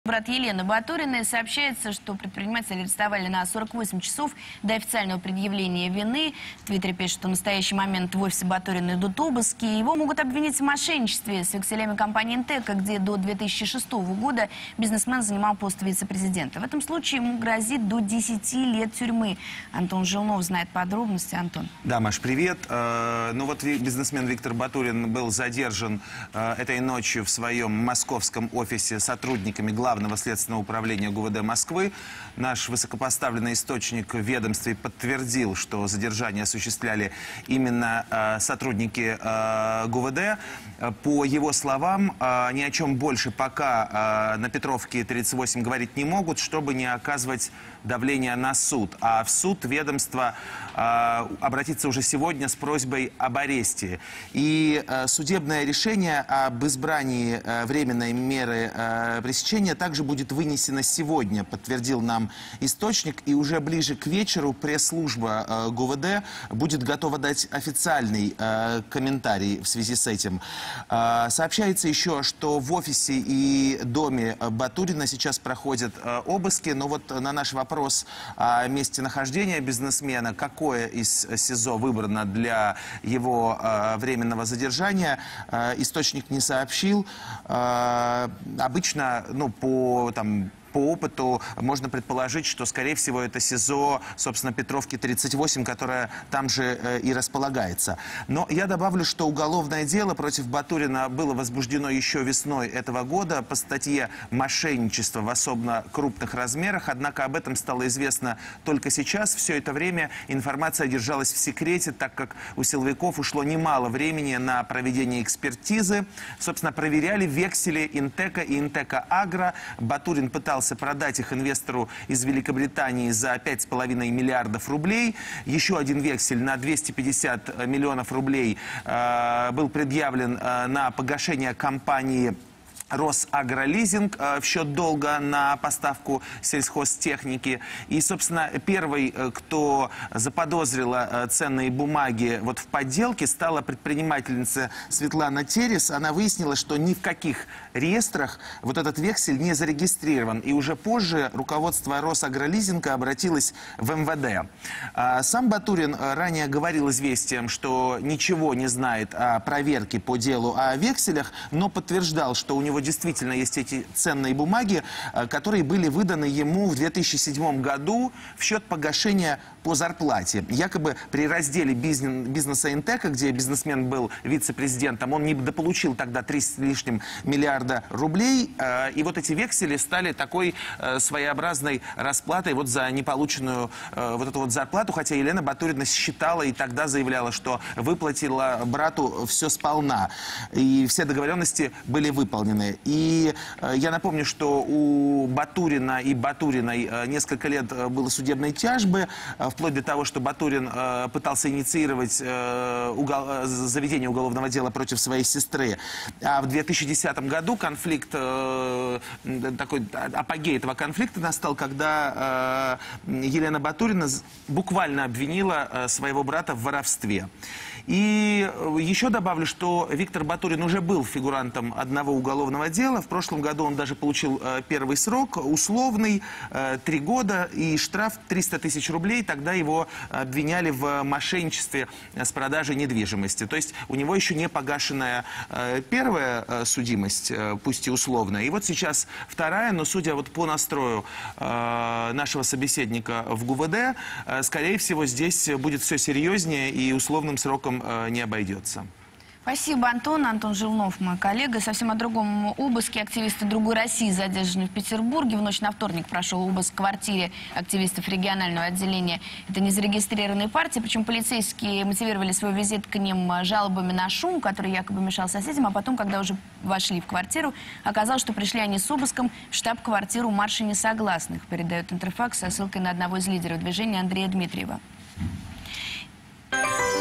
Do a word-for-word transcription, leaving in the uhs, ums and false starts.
Брат Елены Батуриной. Сообщается, что предпринимателя арестовали на сорок восемь часов до официального предъявления вины. В Твиттере пишет, что в настоящий момент в офисе Батуриной идут обыски. Его могут обвинить в мошенничестве с векселями компании «Интека», где до две тысячи шестого года бизнесмен занимал пост вице-президента. В этом случае ему грозит до десяти лет тюрьмы. Антон Жилнов знает подробности. Антон. Да, Маш, привет. Ну вот бизнесмен Виктор Батурин был задержан этой ночью в своем московском офисе сотрудниками главного Главного следственного управления ГУВД Москвы. Наш высокопоставленный источник в ведомстве подтвердил, что задержание осуществляли именно э, сотрудники э, ГУВД. По его словам, э, ни о чем больше пока э, на Петровке тридцать восемь говорить не могут, чтобы не оказывать давление на суд. А в суд ведомство э, обратится уже сегодня с просьбой об аресте. И э, судебное решение об избрании э, временной меры э, пресечения также будет вынесено сегодня, подтвердил нам источник. И уже ближе к вечеру пресс-служба э, ГУВД будет готова дать официальный э, комментарий в связи с этим. Э, сообщается еще, что в офисе и доме Батурина сейчас проходят э, обыски. Но вот на наш вопрос о месте нахождения бизнесмена, какое из СИЗО выбрано для его э, временного задержания, э, источник не сообщил. Э, обычно, ну, по там... По опыту можно предположить, что, скорее всего, это СИЗО, собственно, Петровки тридцать восемь, которая там же э, и располагается. Но я добавлю, что уголовное дело против Батурина было возбуждено еще весной этого года по статье «Мошенничество в особо крупных размерах». Однако об этом стало известно только сейчас. Все это время информация держалась в секрете, так как у силовиков ушло немало времени на проведение экспертизы. Собственно, проверяли вексели «Интека» и «Интека Агро». Батурин пытался продать их инвестору из Великобритании за пять с половиной миллиардов рублей. Еще один вексель на двести пятьдесят миллионов рублей э, был предъявлен э, на погашение компании Росагролизинг в счет долга на поставку сельхозтехники. И, собственно, первой, кто заподозрила ценные бумаги вот в подделке, стала предпринимательница Светлана Терес. Она выяснила, что ни в каких реестрах вот этот вексель не зарегистрирован. И уже позже руководство Росагролизинга обратилось в эм вэ дэ. Сам Батурин ранее говорил «Известиям», что ничего не знает о проверке по делу о векселях, но подтверждал, что у него действительно есть эти ценные бумаги, которые были выданы ему в две тысячи седьмом году в счет погашения по зарплате. Якобы при разделе бизнеса «Интека», где бизнесмен был вице-президентом, он недополучил тогда три с лишним миллиарда рублей. И вот эти вексели стали такой своеобразной расплатой вот за неполученную вот эту вот зарплату. Хотя Елена Батурина считала и тогда заявляла, что выплатила брату все сполна. И все договоренности были выполнены. И э, я напомню, что у Батурина и Батуриной э, несколько лет э, было судебной тяжбы, э, вплоть до того, что Батурин э, пытался инициировать э, угол, э, заведение уголовного дела против своей сестры. А в две тысячи десятом году конфликт, э, такой апогей этого конфликта настал, когда э, Елена Батурина буквально обвинила э, своего брата в воровстве. И еще добавлю, что Виктор Батурин уже был фигурантом одного уголовного дела. В прошлом году он даже получил э, первый срок, условный, э, три года и штраф триста тысяч рублей. Тогда его обвиняли в мошенничестве с продажей недвижимости. То есть у него еще не погашенная э, первая э, судимость, э, пусть и условная. И вот сейчас вторая, но судя вот по настрою э, нашего собеседника в ГУВД, э, скорее всего, здесь будет все серьезнее и условным сроком не обойдется. Спасибо, Антон. Антон Жилнов, мой коллега. Совсем о другом обыске. Активисты «Другой России» задержаны в Петербурге. В ночь на вторник прошел обыск в квартире активистов регионального отделения. Это незарегистрированные партии. Причем полицейские мотивировали свой визит к ним жалобами на шум, который якобы мешал соседям. А потом, когда уже вошли в квартиру, оказалось, что пришли они с обыском в штаб-квартиру марша несогласных. Передает Интерфакс со ссылкой на одного из лидеров движения Андрея Дмитриева.